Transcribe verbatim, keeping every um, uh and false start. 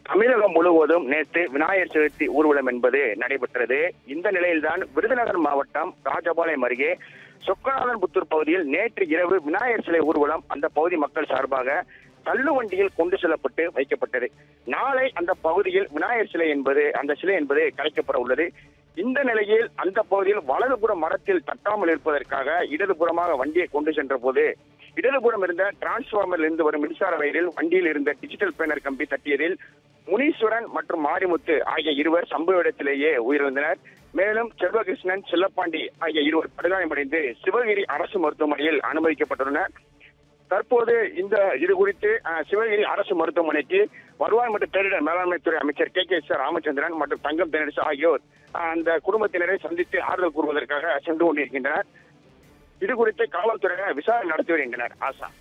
தமிழகம் முழுவதும் நேற்று விநாயகர் சதுர்த்தி ஊர்வலம் என்பது நடைபெற்றது. இந்த நிலையில்தான் விருதுநகர் மாவட்டம் ராஜபாளையம் அருகே சொக்கநாதன்புத்தூர் பகுதியில் நேற்று இரவு விநாயகர் சிலை ஊர்வலம் அந்த பகுதி மக்கள் சார்பாக தள்ளுவண்டியில் கொண்டு செல்லப்பட்டு வைக்கப்பட்டது. நாளை அந்த பகுதியில் விநாயகர் சிலை என்பது அந்த சிலை என்பது கலைக்கப்பட உள்ளது. இந்த நிலையில் அந்த பகுதியில் வலதுபுற மரத்தில் தட்டாமல் இருப்பதற்காக இடதுபுறமாக வண்டியை கொண்டு சென்ற போது இடதுபுறம் இருந்த டிரான்ஸ்பார்மரில் இருந்து வரும் மின்சார வயரில் வண்டியில் இருந்த டிஜிட்டல் பேனர் கம்பி தட்டியதில் முனீஸ்வரன் மற்றும் மாரிமுத்து ஆகிய இருவர் சம்பவ இடத்திலேயே உயிரிழந்தனர். மேலும் செல்வகிருஷ்ணன், செல்லப்பாண்டி ஆகிய இருவர் படுகாயமடைந்து சிவகிரி அரசு மருத்துவமனையில் அனுமதிக்கப்பட்டுள்ளனர். தற்போது இந்த இது குறித்து சிவகிரி அரசு மருத்துவமனைக்கு வருவாய் மற்றும் பேரிடர் மேலாண்மைத்துறை அமைச்சர் கே கே எஸ் ராமச்சந்திரன் மற்றும் தங்கம் தென்னரசு ஆகியோர் அந்த குடும்பத்தினரை சந்தித்து ஆறுதல் கூறுவதற்காக சென்று கொண்டிருக்கின்றனர். இது குறித்து காவல்துறையினர் விசாரணை நடத்தி வருகின்றனர். ஆசா.